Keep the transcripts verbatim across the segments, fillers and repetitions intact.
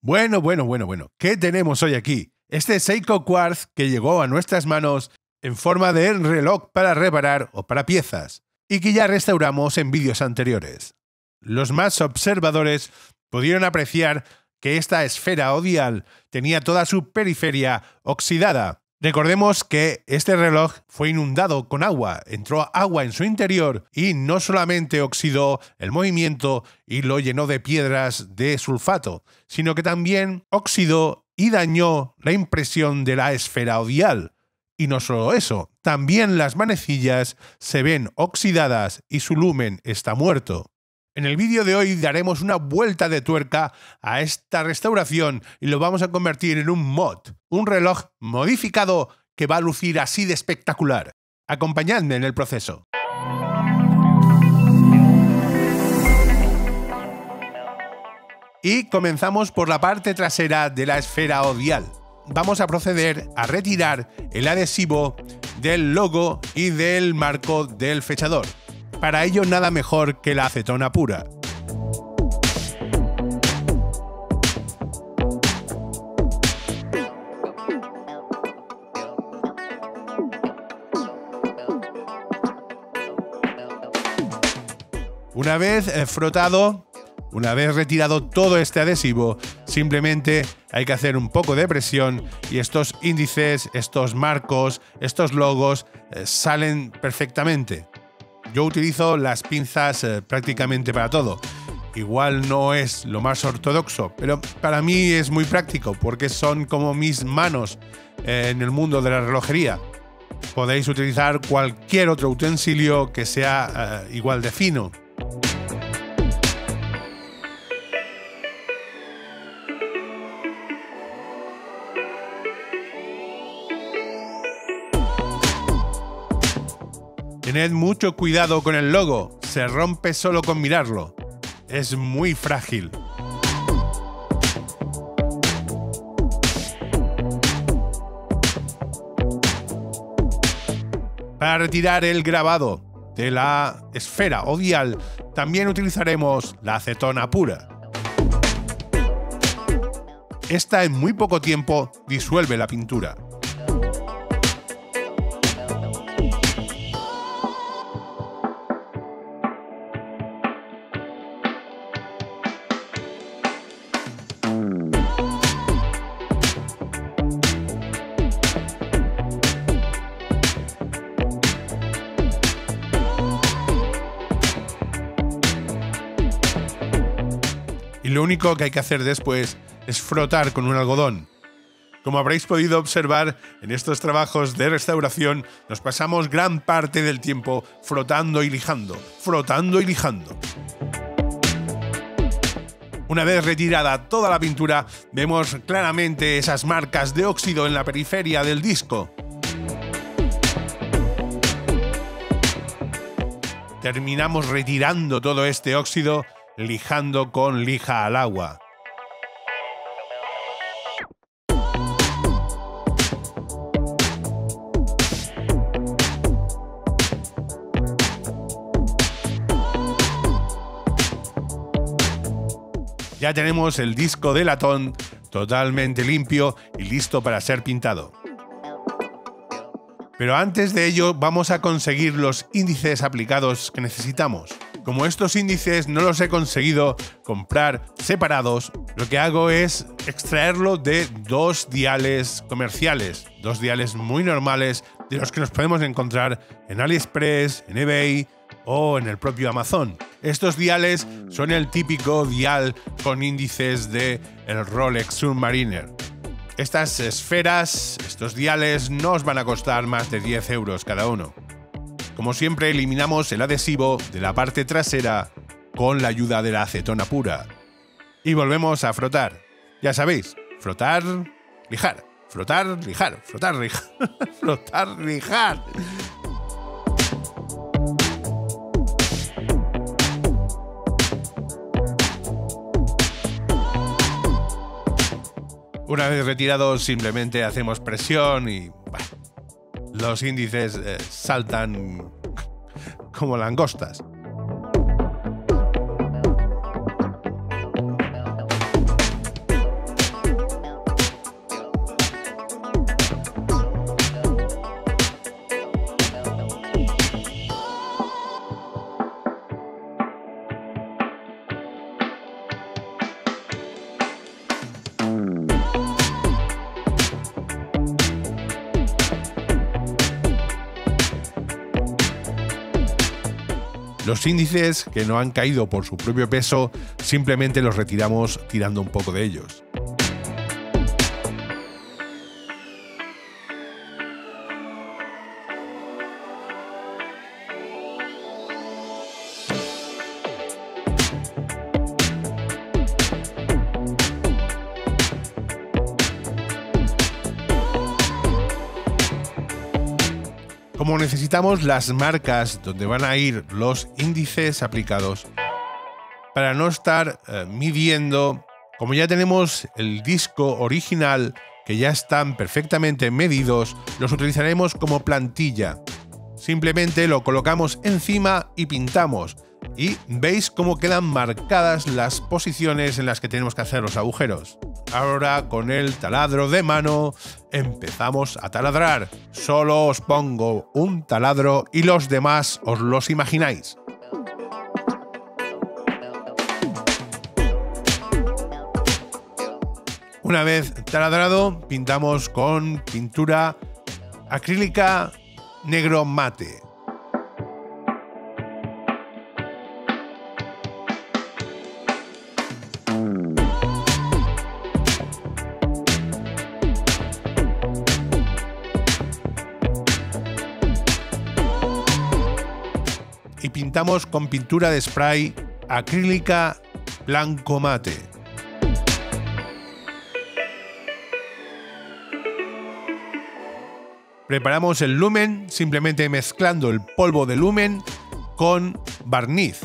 Bueno, bueno, bueno, bueno. ¿Qué tenemos hoy aquí? Este Seiko Quartz que llegó a nuestras manos en forma de reloj para reparar o para piezas y que ya restauramos en vídeos anteriores. Los más observadores pudieron apreciar que esta esfera o dial tenía toda su periferia oxidada. Recordemos que este reloj fue inundado con agua, entró agua en su interior y no solamente oxidó el movimiento y lo llenó de piedras de sulfato, sino que también oxidó y dañó la impresión de la esfera o dial. Y no solo eso, también las manecillas se ven oxidadas y su lumen está muerto. En el vídeo de hoy daremos una vuelta de tuerca a esta restauración y lo vamos a convertir en un mod, un reloj modificado que va a lucir así de espectacular. Acompañadme en el proceso. Y comenzamos por la parte trasera de la esfera o dial. Vamos a proceder a retirar el adhesivo del logo y del marco del fechador. Para ello nada mejor que la acetona pura. Una vez frotado, una vez retirado todo este adhesivo, simplemente hay que hacer un poco de presión y estos índices, estos marcos, estos logos eh, salen perfectamente. Yo utilizo las pinzas eh, prácticamente para todo. Igual no es lo más ortodoxo, pero para mí es muy práctico porque son como mis manos eh, en el mundo de la relojería. Podéis utilizar cualquier otro utensilio que sea eh, igual de fino. Tened mucho cuidado con el logo, se rompe solo con mirarlo. Es muy frágil. Para retirar el grabado de la esfera o dial, también utilizaremos la acetona pura. Esta en muy poco tiempo disuelve la pintura. Y lo único que hay que hacer después es frotar con un algodón. Como habréis podido observar, en estos trabajos de restauración nos pasamos gran parte del tiempo frotando y lijando, frotando y lijando. Una vez retirada toda la pintura, vemos claramente esas marcas de óxido en la periferia del disco. Terminamos retirando todo este óxido lijando con lija al agua. Ya tenemos el disco de latón totalmente limpio y listo para ser pintado. Pero antes de ello vamos a conseguir los índices aplicados que necesitamos. Como estos índices no los he conseguido comprar separados, lo que hago es extraerlo de dos diales comerciales, dos diales muy normales de los que nos podemos encontrar en AliExpress, en eBay o en el propio Amazon. Estos diales son el típico dial con índices de el Rolex Submariner. Estas esferas, estos diales no os van a costar más de diez euros cada uno. Como siempre, eliminamos el adhesivo de la parte trasera con la ayuda de la acetona pura. Y volvemos a frotar. Ya sabéis, frotar, lijar, frotar, lijar, frotar, lijar, frotar, lijar. Una vez retirados, simplemente hacemos presión y bah, los índices eh, saltan como langostas. Los índices que no han caído por su propio peso simplemente los retiramos tirando un poco de ellos. Como necesitamos las marcas donde van a ir los índices aplicados, para no estar eh, midiendo, como ya tenemos el disco original que ya están perfectamente medidos, los utilizaremos como plantilla. Simplemente lo colocamos encima y pintamos. Y veis cómo quedan marcadas las posiciones en las que tenemos que hacer los agujeros. Ahora con el taladro de mano empezamos a taladrar. Solo os pongo un taladro y los demás os los imagináis. Una vez taladrado, pintamos con pintura acrílica negro mate. Y pintamos con pintura de spray acrílica blanco mate. Preparamos el lumen simplemente mezclando el polvo de lumen con barniz.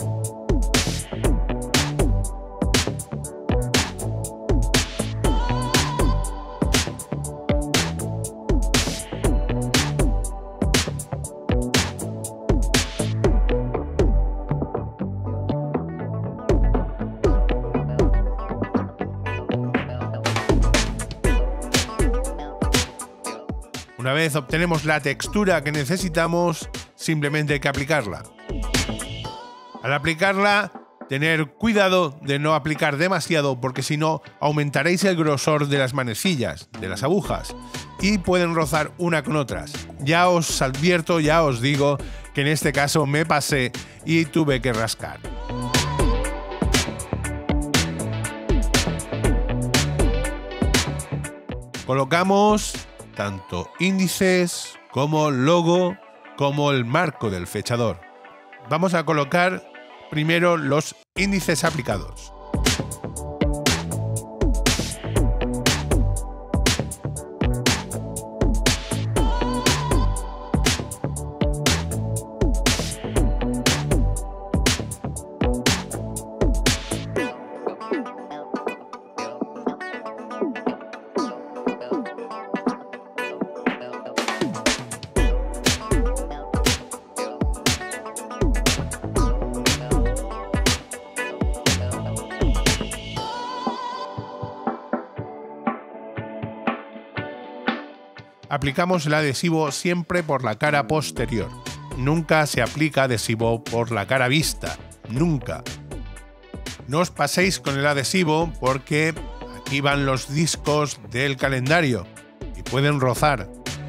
Una vez obtenemos la textura que necesitamos, simplemente hay que aplicarla. Al aplicarla, tener cuidado de no aplicar demasiado porque si no aumentaréis el grosor de las manecillas, de las agujas, y pueden rozar una con otras. Ya os advierto, ya os digo que en este caso me pasé y tuve que rascar. Colocamos tanto índices como logo como el marco del fechador. Vamos a colocar primero los índices aplicados. Aplicamos el adhesivo siempre por la cara posterior. Nunca se aplica adhesivo por la cara vista. Nunca. No os paséis con el adhesivo porque aquí van los discos del calendario y pueden rozar.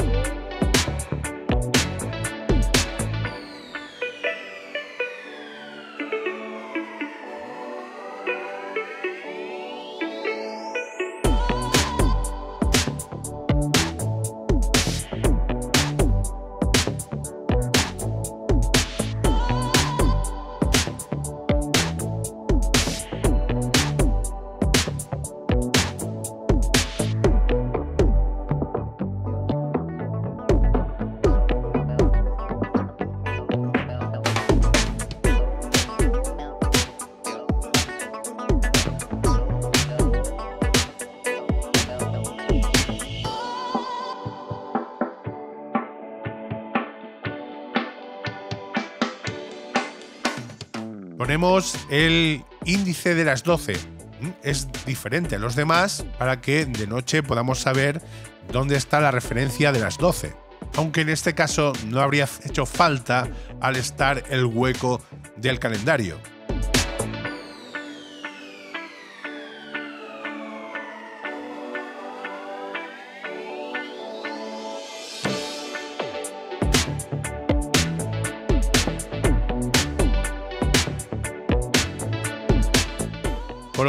Ponemos el índice de las doce. Es diferente a los demás para que de noche podamos saber dónde está la referencia de las doce. Aunque en este caso no habría hecho falta al estar el hueco del calendario.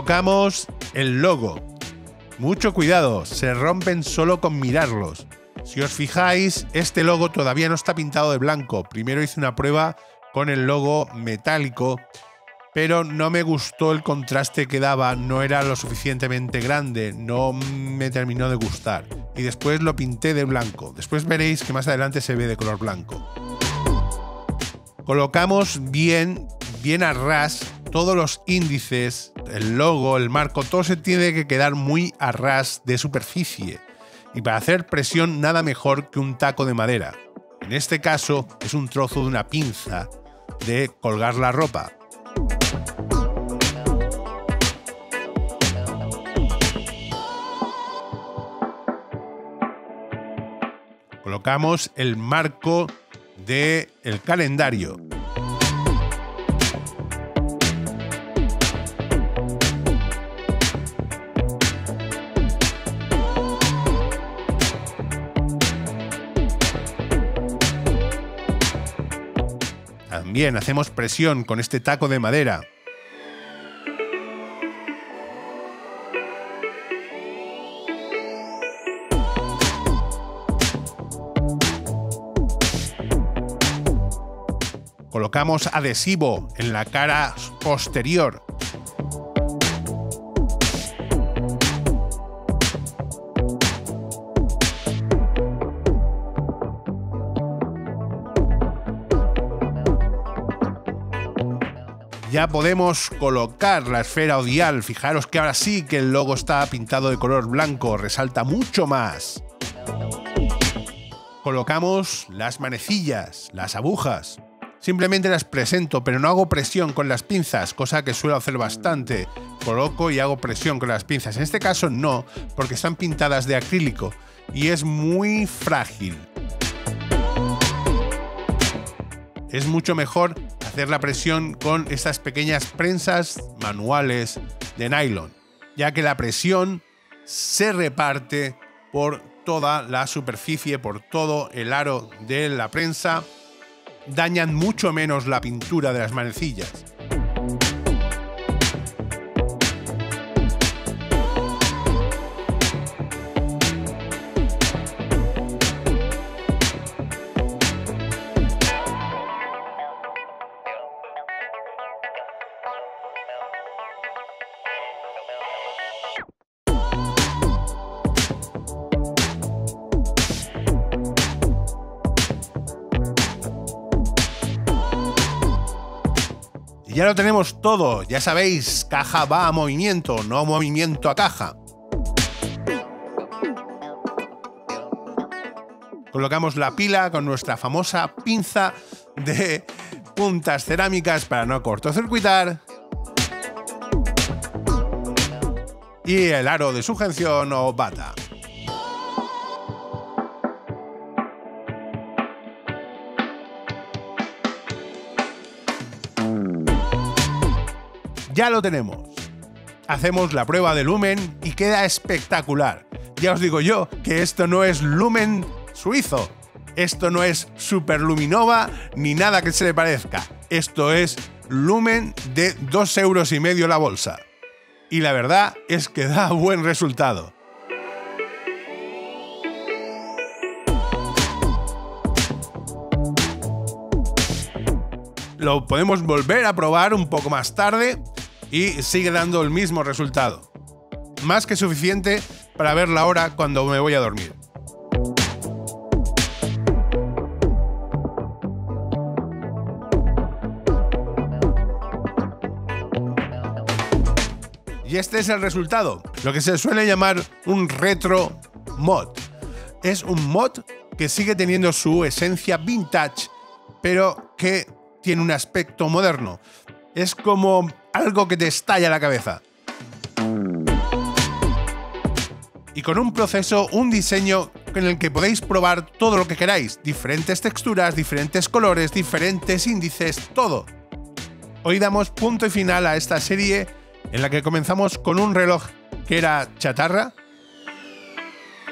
Colocamos el logo. Mucho cuidado, se rompen solo con mirarlos. Si os fijáis, este logo todavía no está pintado de blanco. Primero hice una prueba con el logo metálico, pero no me gustó el contraste que daba, no era lo suficientemente grande, no me terminó de gustar. Y después lo pinté de blanco. Después veréis que más adelante se ve de color blanco. Colocamos bien, bien a ras todos los índices, el logo, el marco, todo se tiene que quedar muy a ras de superficie. Y para hacer presión nada mejor que un taco de madera. En este caso es un trozo de una pinza de colgar la ropa. Colocamos el marco del calendario. También hacemos presión con este taco de madera. Colocamos adhesivo en la cara posterior. Ya podemos colocar la esfera o dial. Fijaros que ahora sí que el logo está pintado de color blanco, resalta mucho más. Colocamos las manecillas, las agujas. Simplemente las presento, pero no hago presión con las pinzas, cosa que suelo hacer bastante. Coloco y hago presión con las pinzas. En este caso no, porque están pintadas de acrílico y es muy frágil. Es mucho mejor hacer la presión con estas pequeñas prensas manuales de nylon, ya que la presión se reparte por toda la superficie, por todo el aro de la prensa, dañan mucho menos la pintura de las manecillas. Ya lo tenemos todo, ya sabéis, caja va a movimiento, no movimiento a caja. Colocamos la pila con nuestra famosa pinza de puntas cerámicas para no cortocircuitar. Y el aro de sujeción o bata. Ya lo tenemos. Hacemos la prueba de lumen y queda espectacular. Ya os digo yo que esto no es lumen suizo. Esto no es Superluminova ni nada que se le parezca. Esto es lumen de dos euros y medio la bolsa. Y la verdad es que da buen resultado. Lo podemos volver a probar un poco más tarde y sigue dando el mismo resultado. Más que suficiente para ver la hora cuando me voy a dormir. Y este es el resultado, lo que se suele llamar un retro mod. Es un mod que sigue teniendo su esencia vintage, pero que tiene un aspecto moderno. Es como algo que te estalla la cabeza. Y con un proceso, un diseño en el que podéis probar todo lo que queráis. Diferentes texturas, diferentes colores, diferentes índices, todo. Hoy damos punto y final a esta serie en la que comenzamos con un reloj que era chatarra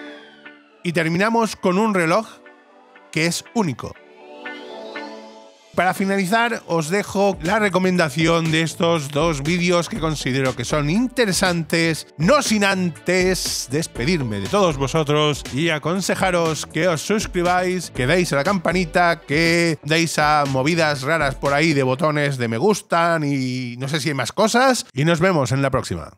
y terminamos con un reloj que es único. Para finalizar, os dejo la recomendación de estos dos vídeos que considero que son interesantes, no sin antes despedirme de todos vosotros y aconsejaros que os suscribáis, que deis a la campanita, que deis a movidas raras por ahí de botones de me gustan y no sé si hay más cosas, y nos vemos en la próxima.